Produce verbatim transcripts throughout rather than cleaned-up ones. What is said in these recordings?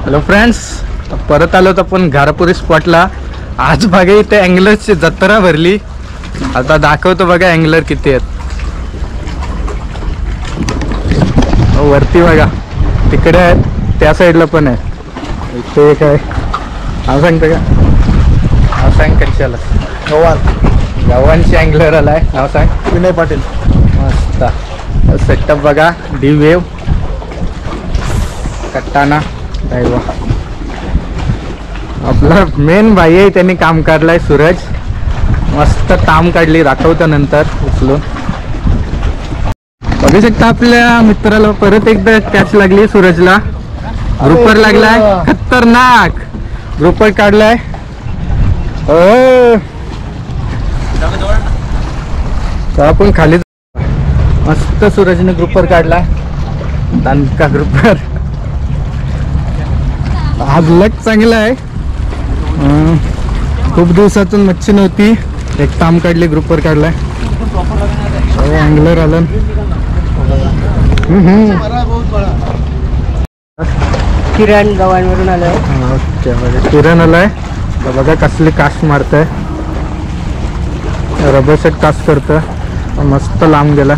Hello friends, परत आलो तर आपण घारापुरी स्पॉटला. आज बघा इथे अँगलरची जत्रा भरली. आता दाखवतो बघा अँगलर किती आहेत. वरती बघा, तिकडे आहेत, त्या साईडला पण आहे. इथे एक आहे. नाव सांगतं का? नाव सांग कशाला? गव्हाण. गव्हाणची अँगलर आलाय. नाव सांग. विनय पाटील. मस्त सेटअप बघा. डी वेव, कट्टाना वा. आपला मेन भाई आहे, त्यांनी काम काढलाय सूरज. मस्त ताम काढली, दाखवतो नंतर उचलून. बघू शकता आपल्या मित्राला परत एकदा कॅच लागली. सूरजला ग्रुपर लागलाय, खतरनाक ग्रुपर काढलाय. आपण खाली मस्त सूरजने ग्रुपर काढलाय. दणका ग्रुपर. आज लक चांगला आहे. खूप दिवसातून मच्छी नव्हती, एक ताम काढली, ग्रुपर काढलाय. अँगलर आलं. किरण गव्हाणवरून आलाय. ओके, बघा किरण आलाय. बघा कसली कास्ट मारतंय. रबर सेट कास्ट करतं. मस्त लांब गेला.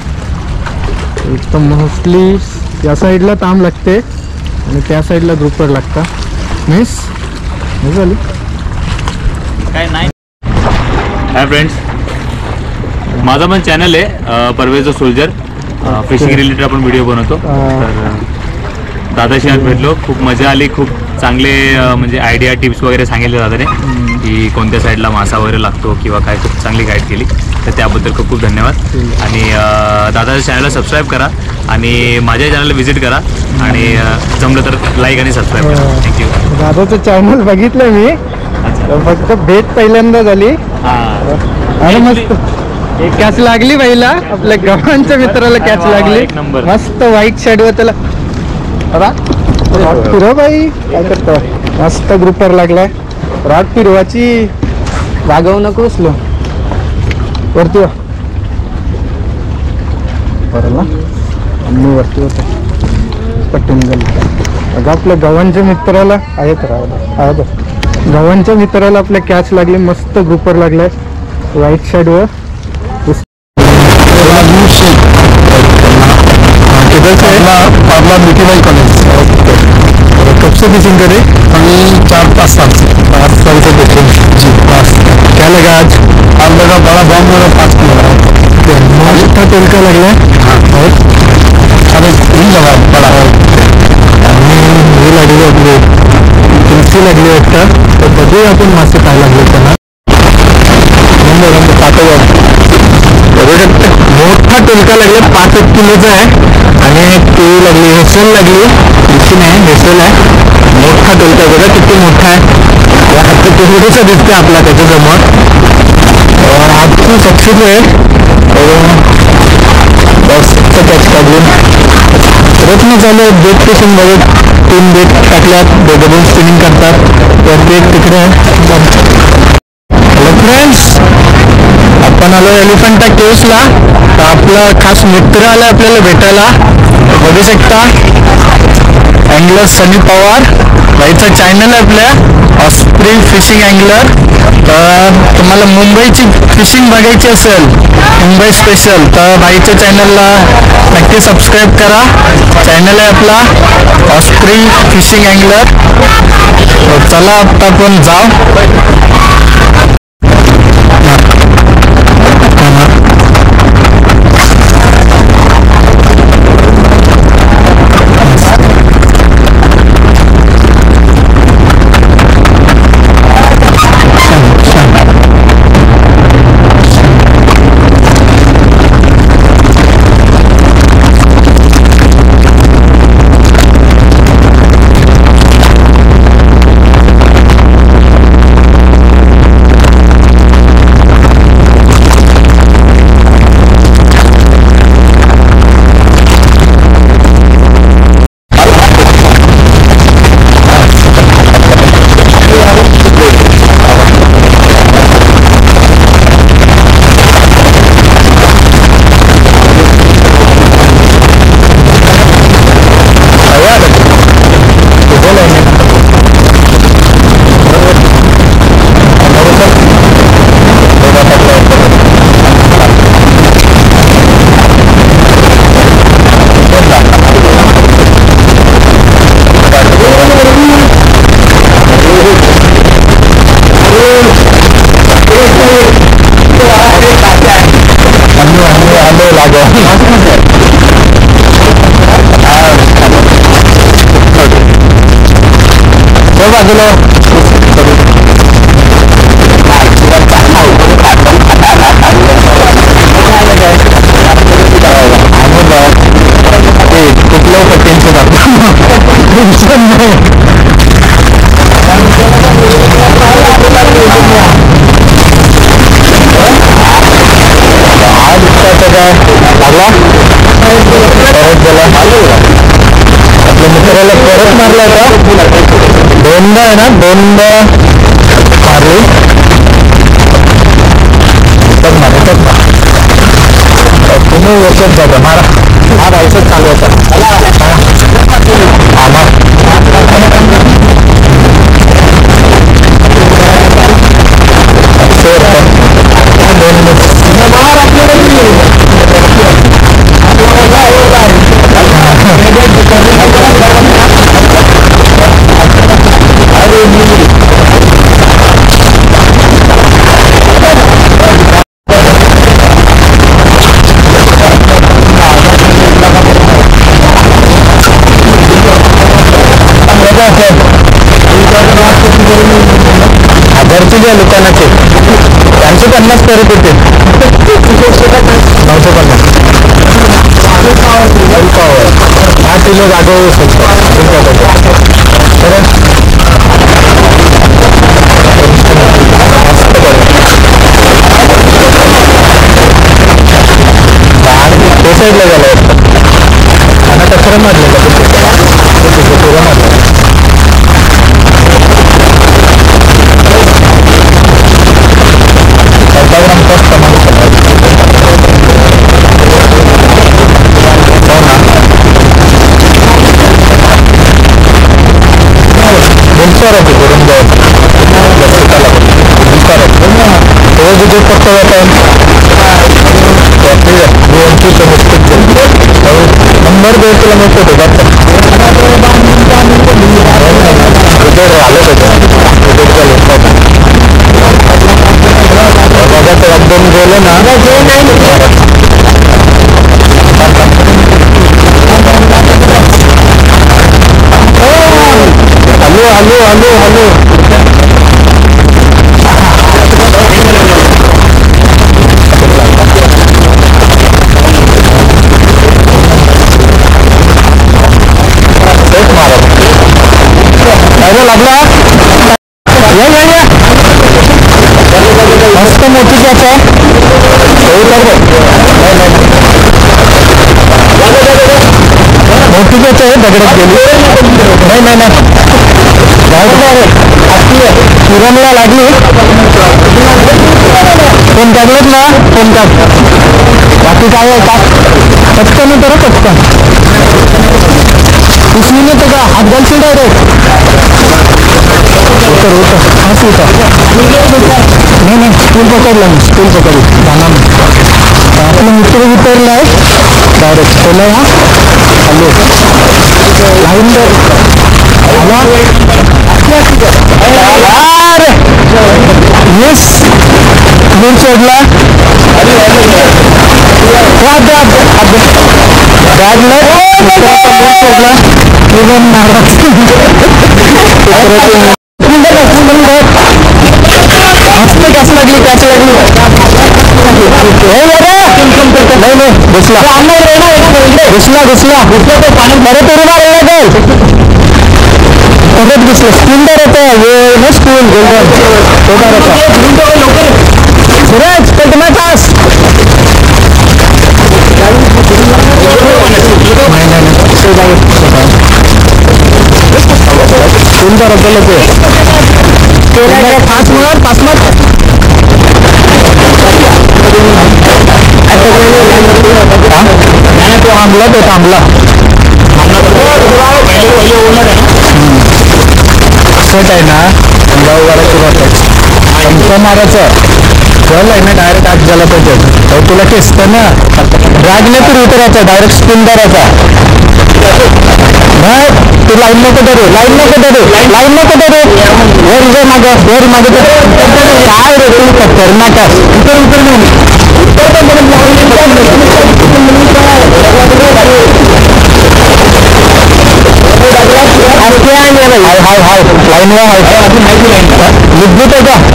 एकदम मोस्टली या साईडला ताम लागते आणि त्या साईडला ग्रुपर लागतं. मिस झाली काय नाही. हाय फ्रेंड्स, माझा पण चॅनल आहे परवेज सोल्जर. फिशिंग रिलेटेड आपण व्हिडिओ बनवतो. तर दादाशी आज भेटलो, खूप मजा आली. खूप चांगले म्हणजे आयडिया टिप्स वगैरे सांगितले दादाने की कोणत्या साईडला मासा वगैरे लागतो किंवा काय. खूप चांगली गाईड केली, तर त्याबद्दल खूप खूप धन्यवाद. आणि दादाच्या चॅनलला सबस्क्राईब करा आणि माझ्या चॅनलला व्हिजिट करा आणि जमलं तर लाईक आणि सबस्क्राईब करा. थँक्यू. दादाचं चॅनल बघितलं मी, फक्त भेट पहिल्यांदा झाली. आणि मस्त एक कॅच लागली पहिला. आपल्या गव्हाणच्या मित्राला कॅच लागली. मस्त व्हाईट शॅडो त्याला. फिरव बाई, काय करतो. मस्त ग्रुपर लागलाय. रॉड फिरवाची, वागवू नको उचलो. वरती वा बरं ना, वरती होत पटून गेली. अगं आपल्या गव्हाणच्या मित्राला आहेत राहत गव्हाणच्या मित्राला आपल्या कॅच लागली. मस्त ग्रुपर लागलाय व्हाईट शॅडोवर. मिठीबाई कॉलेज कब से फिशिंग करे? हमें चार पाँच साल से पाँच साल से देखे जी. पाँच. क्या लगा आज? आज लगा बड़ा बम लगा, पाँच किलो लगा. मोटा तेल का लग रहा है. हाँ. और अरे तीन लगा बड़ा. आणि हे लागले आपले तुलसी लागली वाटतं. तर बघूया आपण मासे काय लागले त्यांना. नंबर नंबर पाठवा. मोठा टेलका लागले, पाच एक किलोचा आहे. आणि ती लागली हेसल लागली. दिसती नाही, हेसल आहे. मोठा टेलका बघा किती मोठा आहे. हात तेवढंच दिसते आपला त्याच्यासमोर. आजची सक्सेस आहे. कॅच काढून प्रयत्न चालू आहे. बेट फिशिंग बघत तीन बेट टाकल्यात, दोघं स्पिनिंग करतात. तर बेट तिकडे आहे. हॅलो फ्रेंड्स, आपण आलो एलिफंटा केव्सला. तर आपला खास मित्र आला आपल्याला भेटायला. बघू शकता अँगलर सनी पवार भाईचा चॅनल आहे आपल्या ऑस्प्री फिशिंग अँगलर. तर तुम्हाला मुंबईची फिशिंग बघायची असेल, मुंबई स्पेशल, तर भाईच्या चॅनलला नक्की सबस्क्राईब करा. चॅनल आहे आपला ऑस्प्री फिशिंग अँगलर. चला आता आपण जाऊ. हो बाजूला कुठलं टेन्शन टेन्शन नाही लागला परत गेला आपल्या मित्राला परत मारला होता दोनदा आहे ना दोनदा मारली तर मारतात ना तुम्ही वर्षात जाता मारा हा राहायचंच चालू होता आम्हा घरचे जे दुकानाचे त्यांचे पन्नास परत येते नऊशे पन्नास हा किलो जागो ते साईडला झालं आणि कचरा मारलेला पुरा मारला जो पक्का होता है नंबर दो किलोमीटर होगा उधर आले होते उधर का लोग बाबा तो एकदम बोले ना हेलो हेलो हेलो हेलो लागला मस्त मोठी कॅच आहे मोठी कॅच आहे दगडात गेली नाही नाही नाही किरणला लागली पण दगडत ना पण टाक बाकी काय आहे का पटकन तर पटकन उसने तो का हात घालशील डायरेक्ट होतं होतं हाच होता नाही नाही स्कूल पकडला मी स्कूल पकडली जाणार नाही आपलं मित्र उतरला आहे डायरेक्ट त्याला हा हॅलो लाईन अरे येस दूर सोडला गाडला सोडला इवन महाराज हसते कॅच लागली कॅच लागली नाही नाही घुसला घुसला घुसला घुसला तो पाणी परत उडवा लागेल परत घुसला स्पिनर होता ये ना स्पिन गोल्डन होता सूरज कल्पना तास सुंदर होतं ते पाच मिनिट पाच मिनिट तो थांबला तो थांबला सेट आहे ना गाव वाढायची बात मारायचं चल आहे ना डायरेक्ट आत झाला पाहिजे तर तुला केसत ना ड्रॅगने तू उतरायचा डायरेक्ट स्पिन करायचा नाही तू लाईन नको धरू लाईन नको धरू लाईन नको धरू वर जे माग वर मागे काय रे तू खतरनाक उतर उतर हाय हाय हाय लाईन आहे का विद्युत आहे का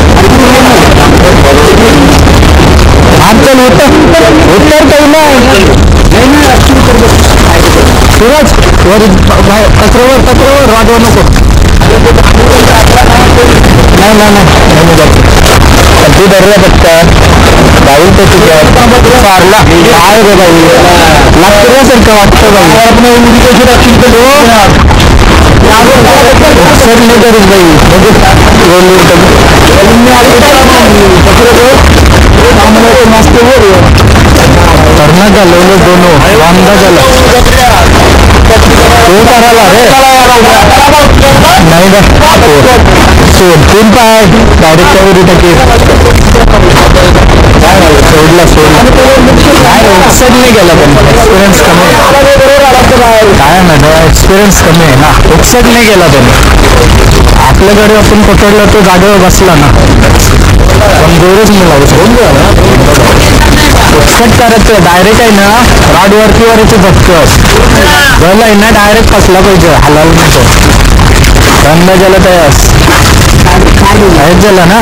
आजकाल होतं उत्तर काही नाही सूरज वर कचऱ्यावर कचऱ्यावर वाजवा नको नाही नाही नाही तू धरला पत्ता जाईल तर ठीक आहे फारला काय रे बाई लागण्यासारखं वाटतं बाई आपण उडी कशी राखील तर सर नाही करीत बाई मस्त करणं झालं दोनो वांदा झाला तो करायला रे नाही का सोड तीन पाय डायरेक्ट त्यावर टाके सोडला सोडला काय एक्सेप्ट नाही गेला पण एक्सपिरियन्स कमी काय ना एक्सपिरियन्स कमी आहे ना एक्सेप्ट नाही गेला पण आपल्याकडे आपण पकडलं तो जागेवर बसला ना पण जोरच नाही लागू शकतो एक्सेप्ट करायचं डायरेक्ट आहे ना राड वरती वरची झटकं झालं आहे ना डायरेक्ट फसला पाहिजे हलाल नको धंदा झाला तयार काहीच झाला ना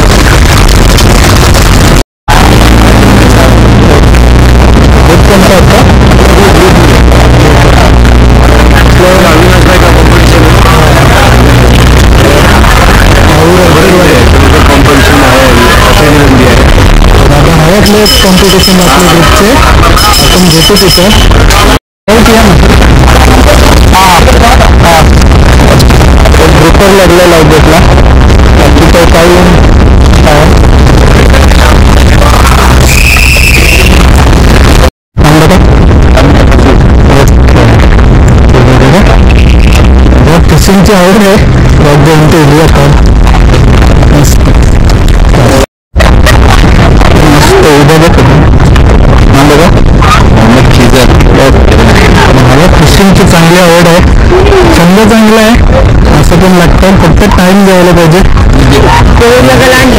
कोणता होता हयातले कॉम्पिटिशन आपल्या ग्रुपचे आपण घेतो तिथं हा हा ग्रुपवर लागलेला आहे भेटला तिथं काही टिचिंगची आवड आहे बघ एरिया पण मस्त उभं बघ ना बघा मला फिशिंगची चांगली आवड आहे छंद चांगला आहे असं पण लागतं फक्त टाइम द्यायला पाहिजे